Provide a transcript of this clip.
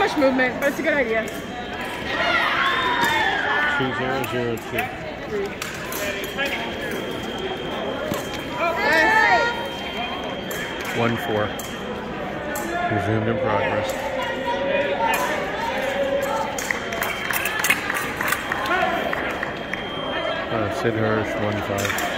much movement, but it's a good idea. 2002. 1-4. Resumed in progress. Sid Hirsch, 1-5.